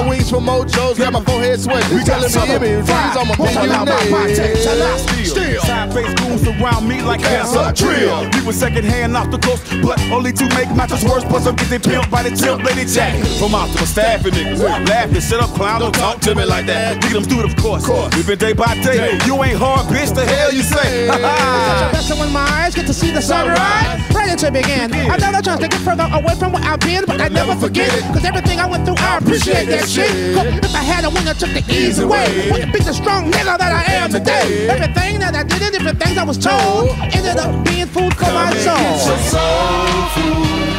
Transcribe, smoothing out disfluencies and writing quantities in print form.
my wings from Mojo's, got my forehead sweat. You telling me if I'm a Still, side face goons around me like cancer drill. We was second hand off the coast, but only to make matters worse. Plus I'm getting pimped by the temp lady Jack. From optimal staffing niggas, laughing, sit up, clown, don't talk to me like that. Get them through it, of course. We've been day by day. You ain't hard, bitch. The hell you say? That's when my eyes get to see the sunrise, ready to begin. I know the chance to get further away from where I've been, but I never forget it. Cause everything I went through, I appreciate that shit. If I had a winner, took the easy way. Wouldn't be the strong nigga that I am today. Everything that I did and different things I was told ended up being food for my soul. Soul food.